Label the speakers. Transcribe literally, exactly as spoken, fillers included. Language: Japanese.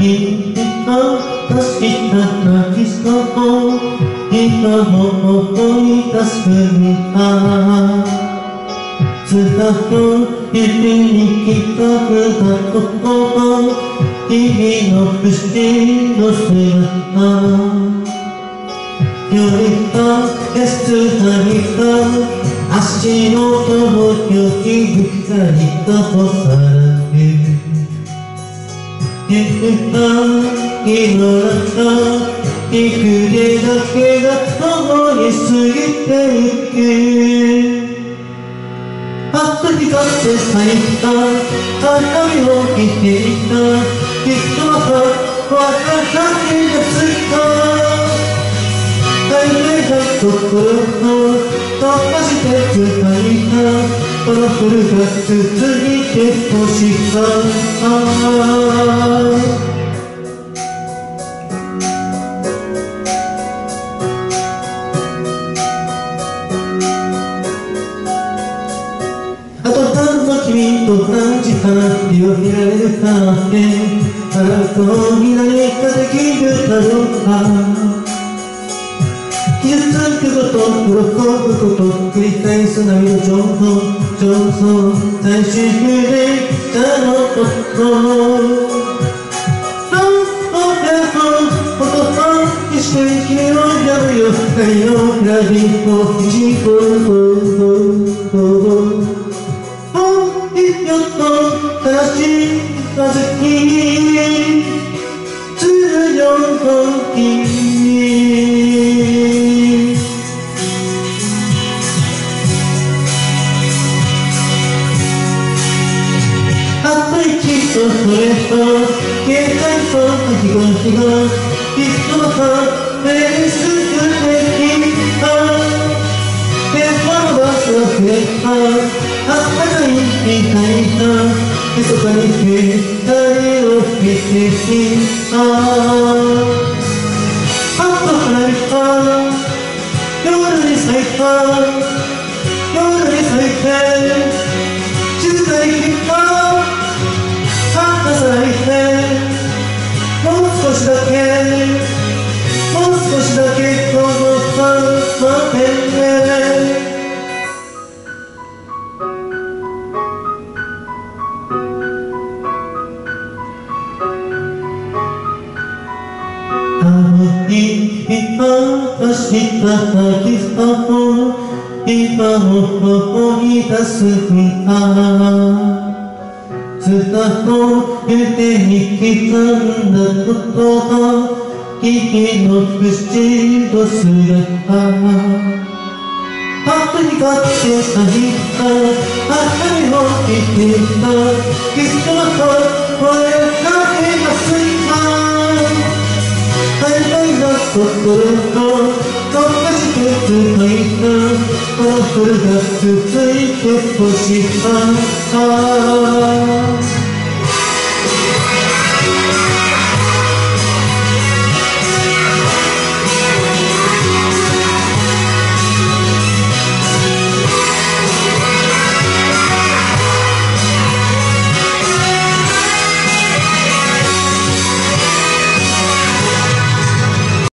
Speaker 1: に確かなキスと今も思い出すにはずっと指に刻んだこと君の不思議の姿よりかけすたりか足元のよき光が干されるゆったりの中幾重だけが共に過ぎてゆくあっと光って咲いた花火を見ていたきっとまた私がついた大体が心と飛ばして伝えたこの夜が続いてほしかった君と同じ花火を見られるかってあなたと何かできるだろうか傷つくこと喜ぶこと繰り返す波の情報上層最終形であのこと決して君をやるよ太陽ラビット一歩よっと正しい風に強い君あと一度それと消えたいと日が日がきっとまた目にするべきだ電話のバスが増えたあったかいみたいな密かに光を見てきたあっと離れた夜に咲いた夜に咲いて静かに消えた花咲いてもう少しだけもう少しだけこのままであの日果した渚と今も思い出すにはずっと腕に刻んだ言葉君の不思議の姿あっと光って咲いた花火を見ていたきっとまた声かけがついた心と飛ばして伝えたこの夜が続いてほしかった